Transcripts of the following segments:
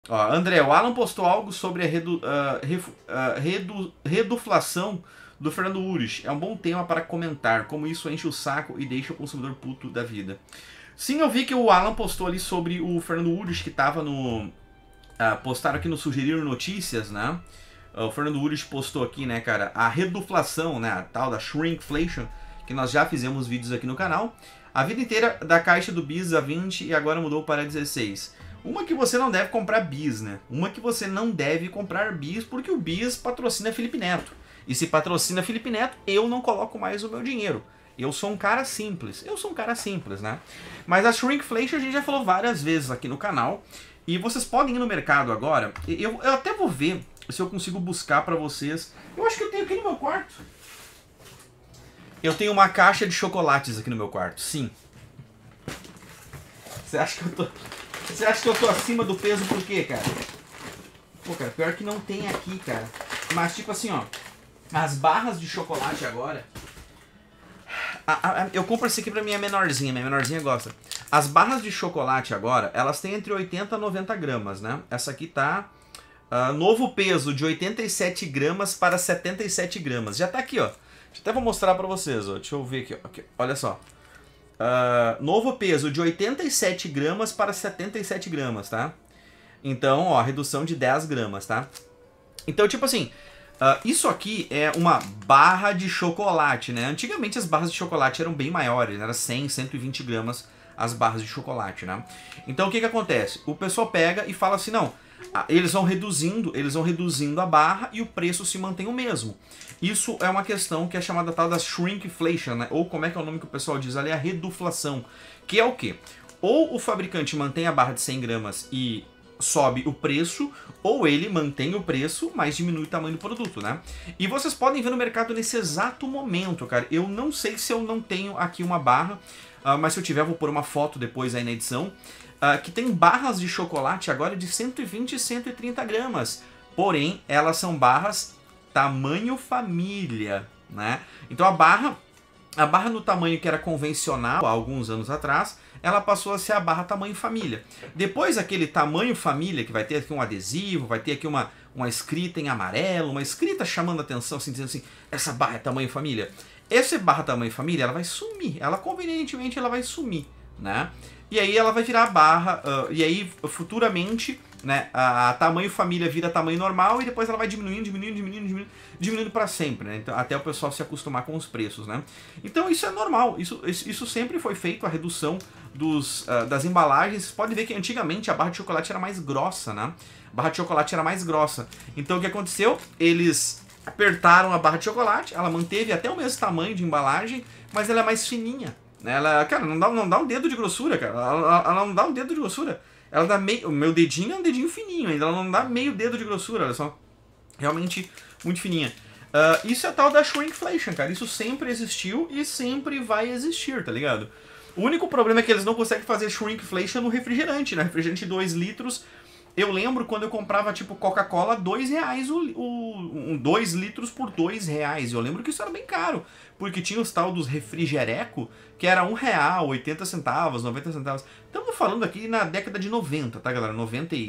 Ó, André, o Alan postou algo sobre a reduflação do Fernando Urich. É um bom tema para comentar, como isso enche o saco e deixa o consumidor puto da vida. Sim, eu vi que o Alan postou ali sobre o Fernando Urich, que tava no... postaram aqui no Sugerir Notícias, né? O Fernando Urich postou aqui, né, cara, a reduflação, né, a tal da shrinkflation, que nós já fizemos vídeos aqui no canal. A vida inteira da caixa do Bis a 20 e agora mudou para 16. Uma que você não deve comprar Bis, né? Uma que você não deve comprar Bis porque o Bis patrocina Felipe Neto. E se patrocina Felipe Neto, eu não coloco mais o meu dinheiro. Eu sou um cara simples. Eu sou um cara simples, né? Mas a shrinkflation a gente já falou várias vezes aqui no canal. E vocês podem ir no mercado agora. Eu até vou ver se eu consigo buscar pra vocês. Eu acho que eu tenho aqui no meu quarto. Eu tenho uma caixa de chocolates aqui no meu quarto, sim. Você acha que eu tô acima do peso por quê, cara? Pô, cara, pior que não tem aqui, cara. Mas tipo assim, ó. As barras de chocolate agora... eu compro esse aqui pra minha menorzinha gosta. As barras de chocolate agora, elas têm entre 80 e 90 gramas, né? Essa aqui tá... novo peso de 87 gramas para 77 gramas. Já tá aqui, ó. Até vou mostrar pra vocês, ó. Deixa eu ver aqui, ó. Aqui, olha só. Novo peso de 87 gramas para 77 gramas, tá? Então, ó, redução de 10 gramas, tá? Então, tipo assim, isso aqui é uma barra de chocolate, né? Antigamente as barras de chocolate eram bem maiores, né? Era 100, 120 gramas as barras de chocolate, né? Então, o que que acontece? O pessoal pega e fala assim, não... Eles vão reduzindo a barra e o preço se mantém o mesmo. Isso é uma questão que é chamada tal da shrinkflation, né? Ou como é que é o nome que o pessoal diz ali? A reduflação. Que é o quê? Ou o fabricante mantém a barra de 100 gramas e sobe o preço, ou ele mantém o preço, mas diminui o tamanho do produto, né? E vocês podem ver no mercado nesse exato momento, cara. Eu não sei se eu não tenho aqui uma barra, mas se eu tiver, eu vou pôr uma foto depois aí na edição. Que tem barras de chocolate agora de 120 e 130 gramas. Porém, elas são barras tamanho família, né? Então a barra no tamanho que era convencional há alguns anos atrás, ela passou a ser a barra tamanho família. Depois aquele tamanho família, que vai ter aqui um adesivo, vai ter aqui uma escrita em amarelo, uma escrita chamando a atenção, assim, dizendo assim, essa barra é tamanho família. Essa barra tamanho família, ela vai sumir, ela convenientemente ela vai sumir, né? E aí ela vai virar barra, e aí futuramente, né, a tamanho família vira tamanho normal e depois ela vai diminuindo para sempre, né? Então, até o pessoal se acostumar com os preços, né? Então isso é normal, isso sempre foi feito, a redução das embalagens. Você pode ver que antigamente a barra de chocolate era mais grossa, né? A barra de chocolate era mais grossa. Então o que aconteceu? Eles apertaram a barra de chocolate, ela manteve até o mesmo tamanho de embalagem, mas ela é mais fininha. Ela, cara, não dá um dedo de grossura, cara. Ela não dá um dedo de grossura. Ela dá meio... O meu dedinho é um dedinho fininho ainda. Ela não dá meio dedo de grossura, olha só. Realmente muito fininha. Isso é a tal da shrinkflation, cara. Isso sempre existiu e sempre vai existir, tá ligado? O único problema é que eles não conseguem fazer shrinkflation no refrigerante, né? Refrigerante de 2 litros... Eu lembro quando eu comprava, tipo, Coca-Cola, R$2, 2 litros por R$2. Eu lembro que isso era bem caro, porque tinha os tal dos refrigereco, que era R$1, 80 centavos, 90 centavos. Estamos falando aqui na década de 90, tá, galera?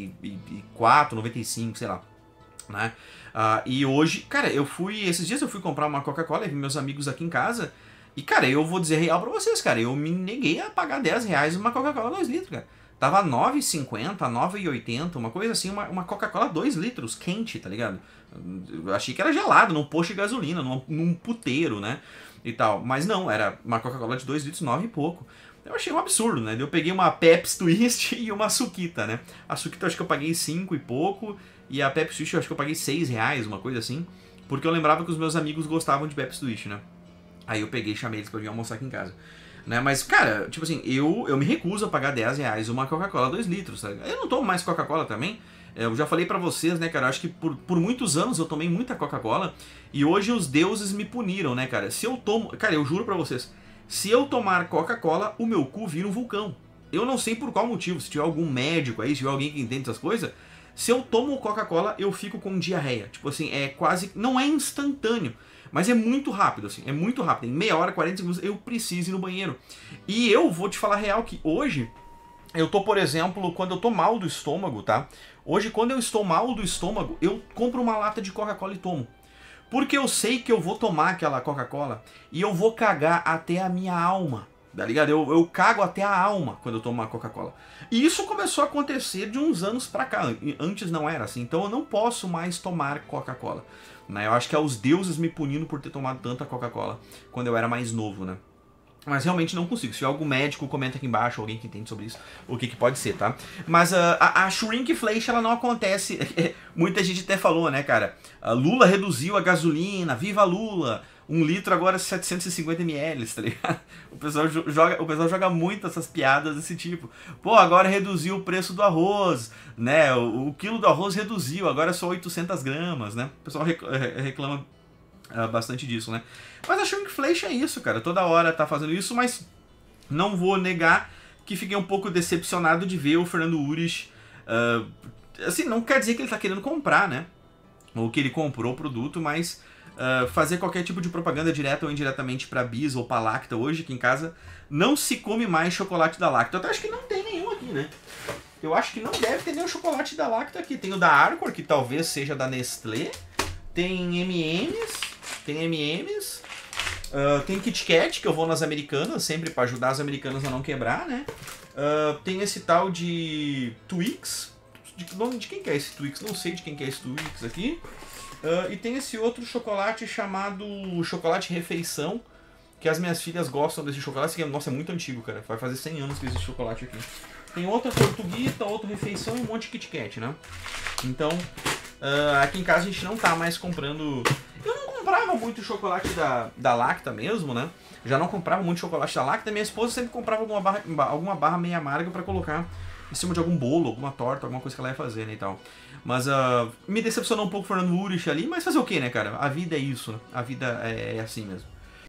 94, 95, sei lá, né? E hoje, cara, esses dias eu fui comprar uma Coca-Cola, vi meus amigos aqui em casa, e, cara, eu vou dizer real pra vocês, cara, eu me neguei a pagar R$10 uma Coca-Cola 2 litros, cara. Tava R$9,50, R$9,80, uma coisa assim, uma Coca-Cola 2 litros, quente, tá ligado? Eu achei que era gelado, num posto de gasolina, num puteiro, né? E tal. Mas não, era uma Coca-Cola de 2 litros, 9 e pouco. Eu achei um absurdo, né? Eu peguei uma Pepsi Twist e uma Suquita, né? A Suquita eu acho que eu paguei 5 e pouco, e a Pepsi Twist eu acho que eu paguei R$6, uma coisa assim. Porque eu lembrava que os meus amigos gostavam de Pepsi Twist, né? Aí eu peguei e chamei eles pra vir almoçar aqui em casa. Né? Mas, cara, tipo assim, eu me recuso a pagar R$10 uma Coca-Cola 2 litros, tá? Eu não tomo mais Coca-Cola também. Eu já falei pra vocês, né, cara, eu acho que por muitos anos eu tomei muita Coca-Cola e hoje os deuses me puniram, né, cara. Se eu tomo... Cara, eu juro pra vocês, se eu tomar Coca-Cola, o meu cu vira um vulcão. Eu não sei por qual motivo, se tiver algum médico aí, se tiver alguém que entende essas coisas, se eu tomo Coca-Cola, eu fico com diarreia. Tipo assim, é quase... Não é instantâneo, mas é muito rápido, assim, é muito rápido. Em meia hora, 40 segundos, eu preciso ir no banheiro. E eu vou te falar a real que hoje, Eu tô, por exemplo, quando eu tô mal do estômago, tá? Hoje, quando eu estou mal do estômago, eu compro uma lata de Coca-Cola e tomo. Porque eu sei que eu vou tomar aquela Coca-Cola e eu vou cagar até a minha alma, tá ligado? Eu cago até a alma quando eu tomo uma Coca-Cola. E isso começou a acontecer de uns anos pra cá. Antes não era assim. Então eu não posso mais tomar Coca-Cola, né? Eu acho que é os deuses me punindo por ter tomado tanta Coca-Cola quando eu era mais novo, né? Mas realmente não consigo. Se tiver algum médico, comenta aqui embaixo, alguém que entende sobre isso, o que pode ser, tá? Mas a shrinkflation, ela não acontece. Muita gente até falou, né, cara? Lula reduziu a gasolina, viva Lula! 1 litro agora é 750 ml, tá ligado? O pessoal joga muito essas piadas desse tipo. Pô, agora reduziu o preço do arroz, né? O quilo do arroz reduziu, agora é só 800 gramas, né? O pessoal reclama bastante disso, né? Mas a shrinkflation é isso, cara. Toda hora tá fazendo isso, mas não vou negar que fiquei um pouco decepcionado de ver o Fernando Urich. Assim, não quer dizer que ele tá querendo comprar, né? Ou que ele comprou o produto, mas fazer qualquer tipo de propaganda direta ou indiretamente pra Bis ou pra Lacta. Hoje aqui em casa não se come mais chocolate da Lacta. Eu até acho que não tem nenhum aqui, né? Eu acho que não deve ter nenhum chocolate da Lacta aqui. Tem o da Arcor, que talvez seja da Nestlé. Tem M&M's. Tem Kit Kat, que eu vou nas Americanas, sempre pra ajudar as Americanas a não quebrar, né? Tem esse tal de Twix. De quem que é esse Twix? Não sei de quem que é esse Twix aqui. E tem esse outro chocolate chamado chocolate refeição, que as minhas filhas gostam desse chocolate, que nossa, é muito antigo, cara. Vai fazer 100 anos que existe chocolate aqui. Tem outra tortuguita, outra refeição e um monte de Kit Kat, né? Então, aqui em casa a gente não tá mais comprando... Eu não comprava muito chocolate da Lacta mesmo, né? Já não comprava muito chocolate da Lacta. Minha esposa sempre comprava alguma barra meio amarga pra colocar em cima de algum bolo, alguma torta, alguma coisa que ela ia fazer, né, e tal. Mas me decepcionou um pouco o Fernando Urich ali, mas fazer o quê, né, cara? A vida é isso, né? A vida é assim mesmo.